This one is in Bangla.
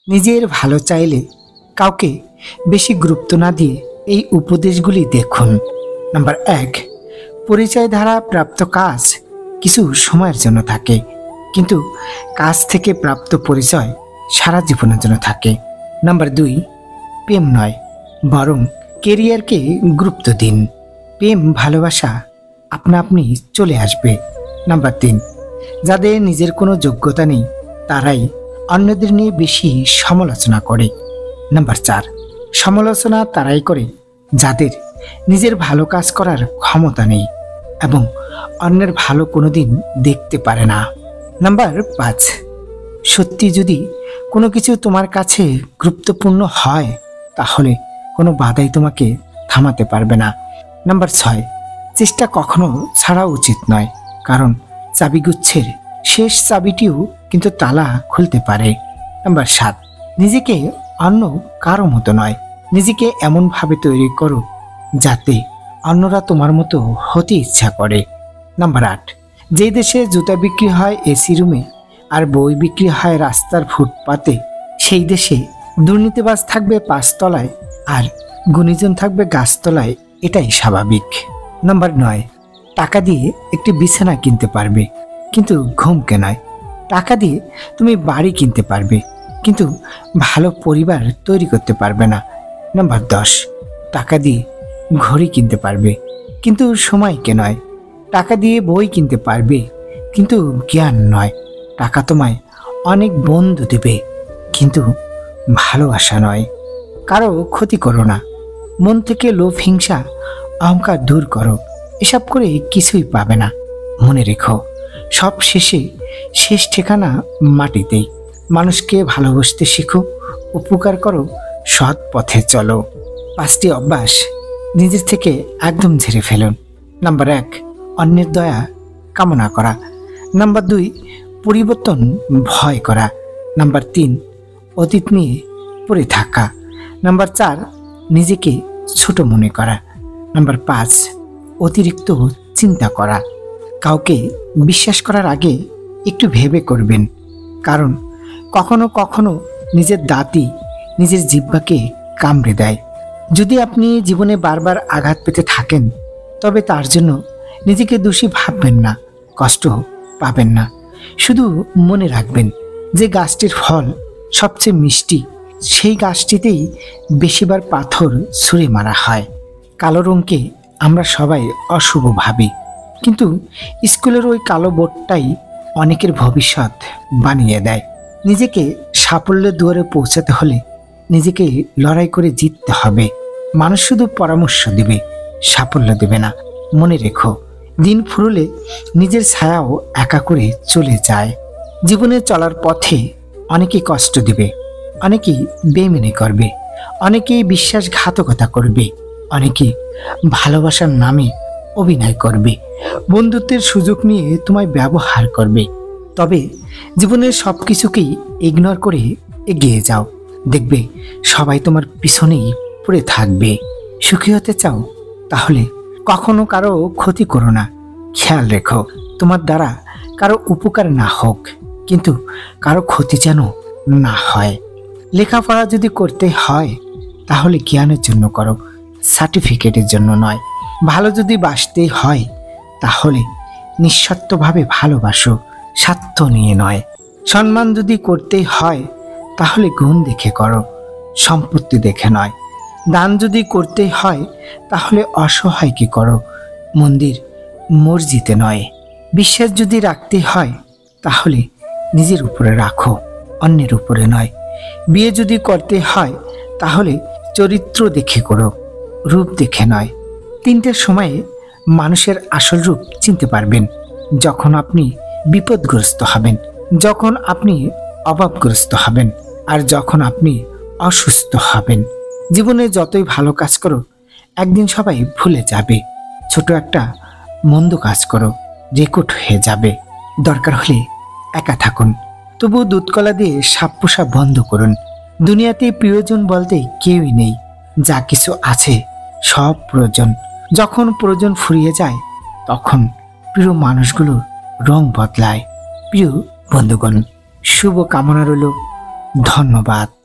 নিজের ভালো চাইলে কাউকে বেশি গুরুত্ব না দিয়ে এই উপদেশগুলি দেখুন। নাম্বার 1, পরিচয় দ্বারা প্রাপ্ত কাজ কিছু সময়ের জন্য থাকে, কিন্তু কাজ থেকে প্রাপ্ত পরিচয় সারা জীবনের জন্য থাকে। নাম্বার 2, প্রেম নয় বরং কেরিয়ারকে গুরুত্ব দিন। প্রেম ভালোবাসা আপনা আপনি চলে আসবে। নাম্বার 3, যাদের নিজের কোনো যোগ্যতা নেই তারাই অন্যদের নিয়ে বেশি সমালোচনা করে। নাম্বার 4, সমালোচনা তারাই করে যাদের নিজের ভালো কাজ করার ক্ষমতা নেই এবং অন্যের ভালো কোনোদিন দেখতে পারে না। নাম্বার 5, সত্যি যদি কোনো কিছু তোমার কাছে গুরুত্বপূর্ণ হয় তাহলে কোনো বাধাই তোমাকে থামাতে পারবে না। নাম্বার 6, চেষ্টা কখনো ছাড়া উচিত নয়, কারণ চাবিগুচ্ছের শেষ চাবিটিও কিন্তু তালা খুলতে পারে। নাম্বার 7, নিজেকে অন্য কারো মতো নয়, নিজেকে এমনভাবে তৈরি করো যাতে অন্যরা তোমার মতো হতে ইচ্ছা করে। নাম্বার 8, যে দেশে জুতা বিক্রি হয় এসি রুমে আর বই বিক্রি হয় রাস্তার ফুটপাতে, সেই দেশে দুর্নীতিবাজ থাকবে 5 তলায় আর গুণীজন থাকবে গাছতলায়, এটাই স্বাভাবিক। নাম্বার 9, টাকা দিয়ে একটি বিছানা কিনতে পারবে কিন্তু ঘুমকে নয়। টাকা দিয়ে তুমি বাড়ি কিনতে পারবে কিন্তু ভালো পরিবার তৈরি করতে পারবে না। নাম্বার 10, টাকা দিয়ে ঘড়ি কিনতে পারবে কিন্তু সময়কে নয়। টাকা দিয়ে বই কিনতে পারবে কিন্তু জ্ঞান নয়। টাকা তোমায় অনেক বন্ধু দেবে কিন্তু ভালোবাসা নয়। কারো ক্ষতি করো না, মন থেকে লোভ, হিংসা, অহংকার দূর করো। এসব করে কিছুই পাবে না। মনে রেখো, সব শেষে শেষ ঠিকানা মাটিতেই। মানুষকে ভালোবাসতে শিখো, উপকার করো, সৎ পথে চলো। 5টি অভ্যাস নিজের থেকে একদম ঝেড়ে ফেলুন। নাম্বার 1, অন্যের দয়া কামনা করা। নাম্বার 2, পরিবর্তন ভয় করা। নাম্বার 3, অতীত নিয়ে পড়ে থাকা। নাম্বার 4, নিজেকে ছোট মনে করা। নাম্বার 5, অতিরিক্ত চিন্তা করা। কাউকে বিশ্বাস করার আগে একটু ভেবে করবেন, কারণ কখনো কখনো নিজের দাঁতই নিজের জিহ্বাকে কামড়ে দেয়। যদি আপনি জীবনে বারবার আঘাত পেতে থাকেন তবে তার জন্য নিজেকে দোষী ভাববেন না, কষ্ট পাবেন না। শুধু মনে রাখবেন যে গাছটির ফল সবচেয়ে মিষ্টি সেই গাছটিতেই বেশিবার পাথর ছুঁড়ে মারা হয়। কালো রঙকে আমরা সবাই অশুভ ভাবি, কিন্তু স্কুলের ওই কালো বোর্ডটাই অনেকের ভবিষ্যৎ বানিয়ে দেয়। নিজেকে সাফল্যের দুয়ারে পৌঁছাতে হলে নিজেকে লড়াই করে জিততে হবে। মানুষ শুধু পরামর্শ দেবে, সাফল্য দেবে না। মনে রেখো, দিন ফুরলে নিজের ছায়াও একা করে চলে যায়। জীবনে চলার পথে অনেকেই কষ্ট দেবে, অনেকেই বেমেনি করবে, অনেকেই বিশ্বাসঘাতকতা করবে, অনেকেই ভালোবাসার নামে অভিনয় করবে, বন্ধুত্বের সুযোগ নিয়ে তোমায় ব্যবহার করবে। তবে জীবনের সব কিছুকেই ইগনোর করে এগিয়ে যাও, দেখবে সবাই তোমার পিছনেই পড়ে থাকবে। সুখী হতে চাও তাহলে কখনো কারো ক্ষতি করো না। খেয়াল রেখো, তোমার দ্বারা কারো উপকার না হোক কিন্তু কারো ক্ষতি যেন না হয়। লেখাপড়া যদি করতে হয় তাহলে জ্ঞানের জন্য করো, সার্টিফিকেটের জন্য নয়। ভালো যদি বাসতে হয় তাহলে নিঃস্বার্থভাবে ভালোবাসো, স্বার্থ নিয়ে নয়। সম্মান যদি করতে হয় তাহলে গুণ দেখে করো, সম্পত্তি দেখে নয়। দান যদি করতে হয় তাহলে অসহায়কে করো, মন্দির মসজিদে নয়। বিশ্বাস যদি রাখতে হয় তাহলে নিজের উপরে রাখো, অন্যের উপরে নয়। বিয়ে যদি করতে হয় তাহলে চরিত্র দেখে করো, রূপ দেখে নয়। 3টের সময়ে মানুষের আসল রূপ চিনতে পারবেন, যখন আপনি বিপদগ্রস্ত হবেন, যখন আপনি অভাবগ্রস্ত হবেন আর যখন আপনি অসুস্থ হবেন। জীবনে যতই ভালো কাজ করো একদিন সবাই ভুলে যাবে। ছোট একটা মন্দ কাজ করো, রেকর্ড হয়ে যাবে। দরকার হলে একা থাকুন, তবু দুধকলা দিয়ে সাপ পোষা বন্ধ করুন। দুনিয়াতে প্রিয়জন বলতে কেউই নেই, যা কিছু আছে সব প্রয়োজন। যখন প্রয়োজন ফুরিয়ে যায় তখন প্রিয় মানুষগুলোর রং বদলায়। প্রিয় বন্ধুগণ, শুভ কামনা রইল ধন্যবাদ।